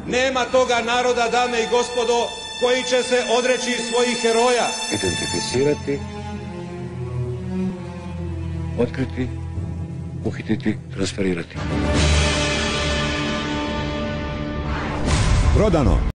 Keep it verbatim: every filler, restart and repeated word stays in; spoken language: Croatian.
Nema toga naroda, dame i gospodo, koji će se odreći svojih heroja. Identificirati, otkriti, uhititi, transferirati. Prodano.